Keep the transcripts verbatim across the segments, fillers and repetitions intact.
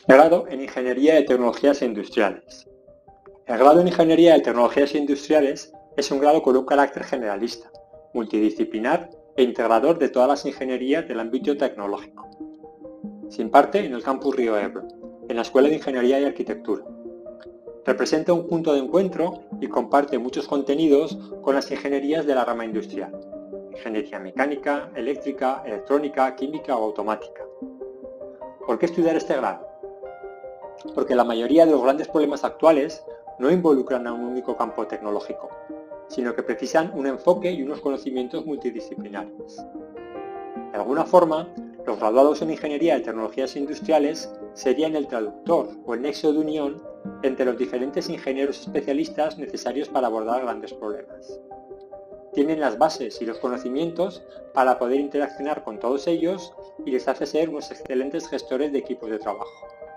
Grado en Ingeniería de Tecnologías Industriales. El grado en Ingeniería de Tecnologías Industriales es un grado con un carácter generalista, multidisciplinar e integrador de todas las ingenierías del ámbito tecnológico. Se imparte en el Campus Río Ebro, en la Escuela de Ingeniería y Arquitectura. Representa un punto de encuentro y comparte muchos contenidos con las ingenierías de la rama industrial: ingeniería mecánica, eléctrica, electrónica, química o automática. ¿Por qué estudiar este grado? Porque la mayoría de los grandes problemas actuales no involucran a un único campo tecnológico, sino que precisan un enfoque y unos conocimientos multidisciplinarios. De alguna forma, los graduados en Ingeniería de Tecnologías Industriales serían el traductor o el nexo de unión entre los diferentes ingenieros especialistas necesarios para abordar grandes problemas. Tienen las bases y los conocimientos para poder interaccionar con todos ellos y les hace ser unos excelentes gestores de equipos de trabajo.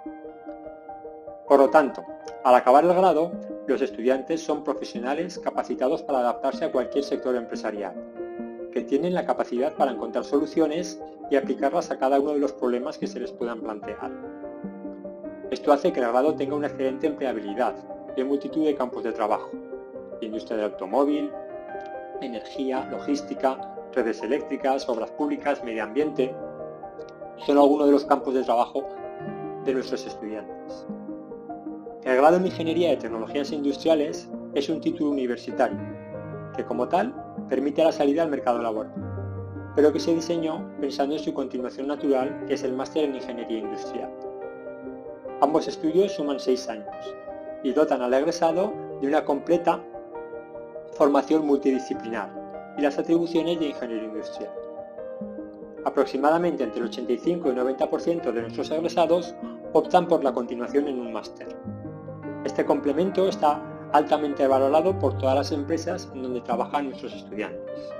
Por lo tanto, al acabar el grado, los estudiantes son profesionales capacitados para adaptarse a cualquier sector empresarial, que tienen la capacidad para encontrar soluciones y aplicarlas a cada uno de los problemas que se les puedan plantear. Esto hace que el grado tenga una excelente empleabilidad en multitud de campos de trabajo: industria del automóvil, energía, logística, redes eléctricas, obras públicas, medio ambiente. Son algunos de los campos de trabajo de nuestros estudiantes. El grado en Ingeniería de Tecnologías Industriales es un título universitario que, como tal, permite la salida al mercado laboral, pero que se diseñó pensando en su continuación natural, que es el máster en Ingeniería Industrial. Ambos estudios suman seis años y dotan al egresado de una completa formación multidisciplinar y las atribuciones de ingeniero industrial. Aproximadamente entre el ochenta y cinco y noventa por ciento de nuestros egresados optan por la continuación en un máster. Este complemento está altamente valorado por todas las empresas en donde trabajan nuestros estudiantes.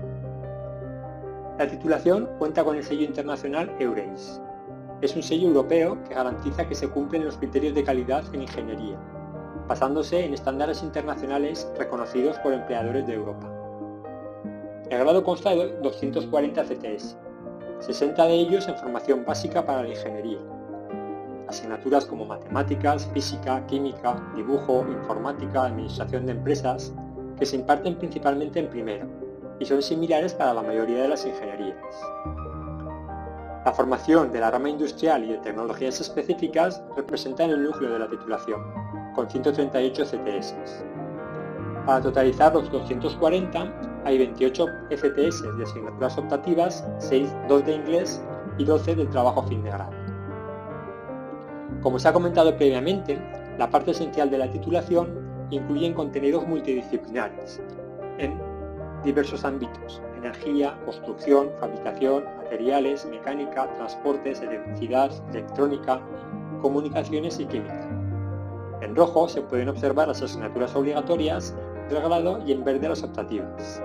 La titulación cuenta con el sello internacional EURES. Es un sello europeo que garantiza que se cumplen los criterios de calidad en ingeniería, basándose en estándares internacionales reconocidos por empleadores de Europa. El grado consta de doscientos cuarenta C T S, sesenta de ellos en formación básica para la ingeniería. Asignaturas como matemáticas, física, química, dibujo, informática, administración de empresas, que se imparten principalmente en primero y son similares para la mayoría de las ingenierías. La formación de la rama industrial y de tecnologías específicas representan el núcleo de la titulación, con ciento treinta y ocho C T S. Para totalizar los doscientos cuarenta, hay veintiocho F T S de asignaturas optativas, seis, dos de inglés y doce del trabajo fin de grado. Como se ha comentado previamente, la parte esencial de la titulación incluye contenidos multidisciplinares en diversos ámbitos: energía, construcción, fabricación, materiales, mecánica, transportes, electricidad, electrónica, comunicaciones y química. En rojo se pueden observar las asignaturas obligatorias del grado y en verde las optativas.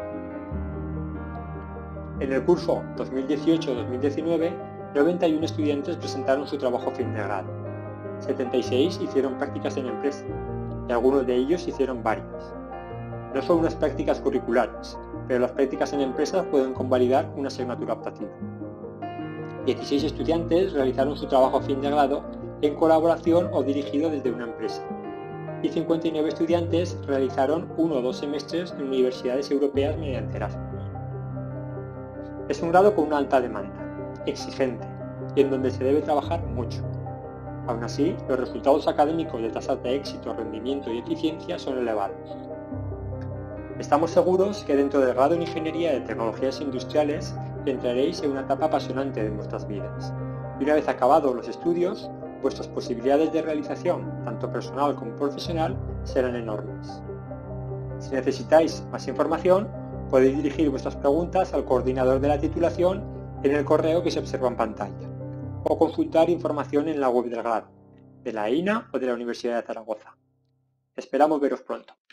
En el curso dos mil dieciocho dos mil diecinueve, noventa y uno estudiantes presentaron su trabajo fin de grado. setenta y seis hicieron prácticas en empresa y algunos de ellos hicieron varias. No son unas prácticas curriculares, pero las prácticas en empresas pueden convalidar una asignatura optativa. dieciséis estudiantes realizaron su trabajo fin de grado en colaboración o dirigido desde una empresa, y cincuenta y nueve estudiantes realizaron uno o dos semestres en universidades europeas mediante Erasmus. Es un grado con una alta demanda, exigente, y en donde se debe trabajar mucho. Aún así, los resultados académicos de tasas de éxito, rendimiento y eficiencia son elevados. Estamos seguros que dentro del grado en Ingeniería de Tecnologías Industriales entraréis en una etapa apasionante de vuestras vidas, y una vez acabados los estudios, vuestras posibilidades de realización, tanto personal como profesional, serán enormes. Si necesitáis más información, podéis dirigir vuestras preguntas al coordinador de la titulación en el correo que se observa en pantalla, o consultar información en la web del grado, de la E I N A o de la Universidad de Zaragoza. Esperamos veros pronto.